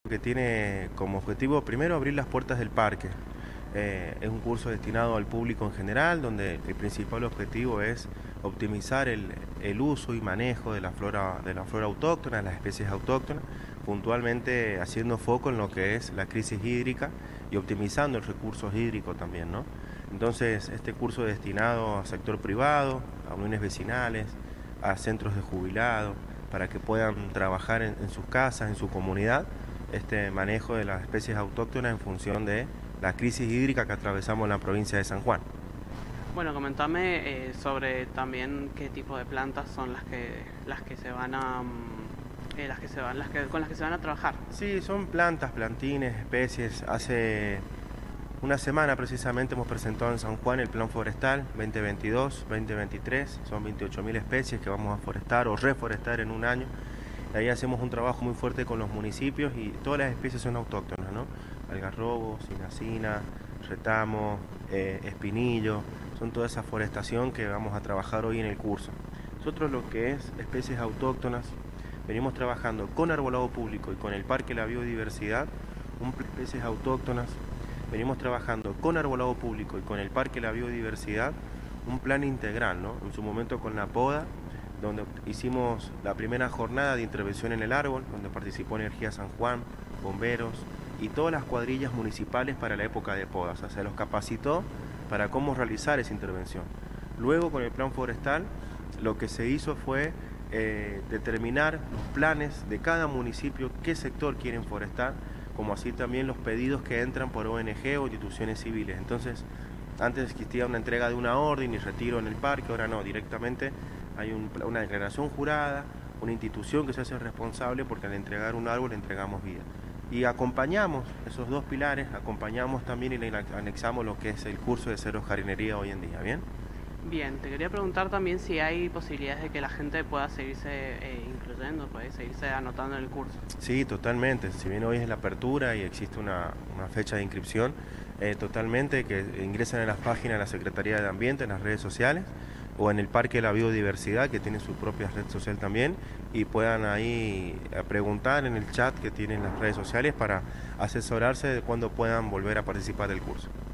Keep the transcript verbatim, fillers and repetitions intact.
Que tiene como objetivo primero abrir las puertas del parque. Eh, es un curso destinado al público en general, donde el principal objetivo es optimizar el, el uso y manejo de la flora, de la flora autóctona, de las especies autóctonas, puntualmente haciendo foco en lo que es la crisis hídrica y optimizando el recurso hídrico también, ¿no? Entonces, este curso es destinado al sector privado, a uniones vecinales, a centros de jubilados, para que puedan trabajar en, en sus casas, en su comunidad, este manejo de las especies autóctonas en función de la crisis hídrica que atravesamos en la provincia de San Juan. Bueno, comentame eh, sobre también qué tipo de plantas son las que las que se van a mm, eh, las que se van las que con las que se van a trabajar. Sí, son plantas, plantines, especies. Hace una semana precisamente hemos presentado en San Juan el Plan Forestal veinte veintidós veinte veintitrés. Son veintiocho mil especies que vamos a forestar o reforestar en un año. Ahí hacemos un trabajo muy fuerte con los municipios y todas las especies son autóctonas, ¿no? Algarrobo, cinacina, retamo, eh, espinillo, son toda esa forestación que vamos a trabajar hoy en el curso. Nosotros lo que es especies autóctonas, venimos trabajando con arbolado público y con el Parque La Biodiversidad, un especies autóctonas, venimos trabajando con arbolado público y con el Parque La Biodiversidad, un plan integral, ¿no? En su momento con la poda, donde hicimos la primera jornada de intervención en el árbol, donde participó Energía San Juan, bomberos y todas las cuadrillas municipales para la época de poda. O sea, se los capacitó para cómo realizar esa intervención. Luego, con el plan forestal, lo que se hizo fue eh, determinar los planes de cada municipio, qué sector quieren forestar, como así también los pedidos que entran por O N G o instituciones civiles. Entonces, antes existía una entrega de una orden y retiro en el parque, ahora no, directamente hay un, una declaración jurada, una institución que se hace responsable porque al entregar un árbol entregamos vida. Y acompañamos esos dos pilares, acompañamos también y anexamos lo que es el curso de cero jardinería hoy en día, ¿bien? Bien, te quería preguntar también si hay posibilidades de que la gente pueda seguirse eh, incluyendo, puede seguirse anotando en el curso. Sí, totalmente. Si bien hoy es la apertura y existe una, una fecha de inscripción, eh, totalmente que ingresen a las páginas de la Secretaría de Ambiente, en las redes sociales, o en el Parque de la Biodiversidad, que tiene su propia red social también, y puedan ahí preguntar en el chat que tienen las redes sociales para asesorarse de cuándo puedan volver a participar del curso.